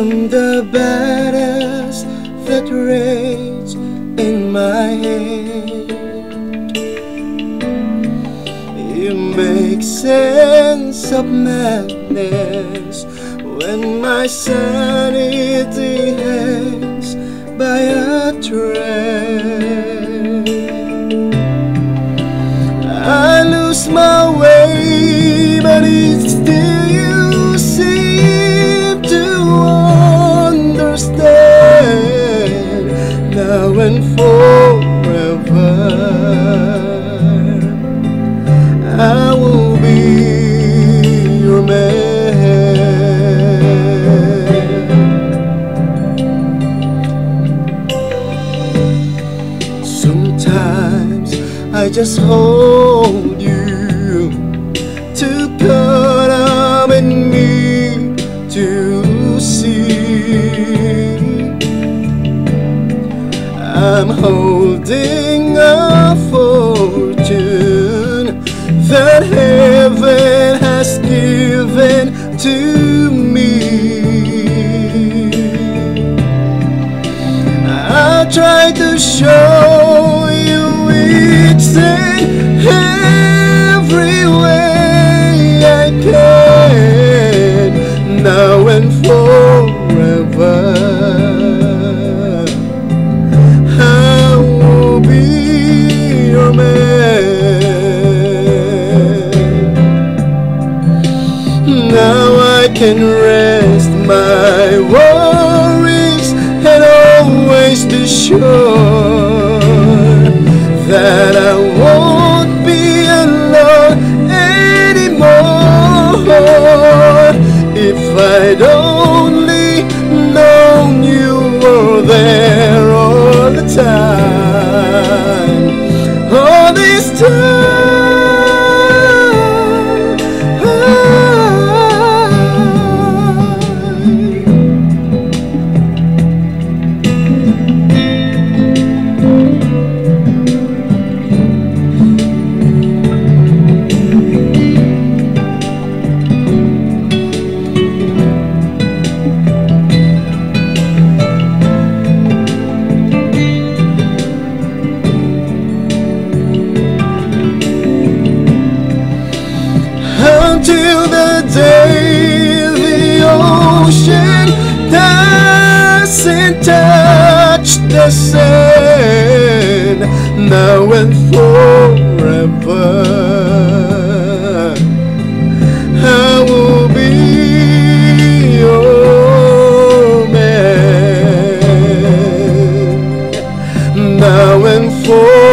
from the battles that rage in my head. It makes sense of madness when my sanity hangs by a thread. I lose my way, but it's still you seem to understand. Now and forever, I will be your man. Sometimes I just hold you to cut up in me to see. I'm holding a fortune that heaven has given to me. I try to show you each and every way I can, now and forever. I will be your man. Now I can rest my worries and always be sure that I won't be alone anymore. If I'd only known you were there all the time, all this time. Until the day the ocean doesn't touch the sand, now and forever, I will be your man, now and forever.